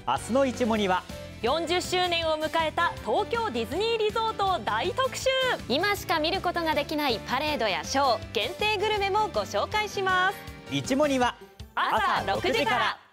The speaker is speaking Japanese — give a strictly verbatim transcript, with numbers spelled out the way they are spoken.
明日の一問にはよんじゅっしゅうねんを迎えた東京ディズニーリゾートを大特集。 今しか見ることができないパレードやショー、限定グルメもご紹介します。 一問には朝ろくじから。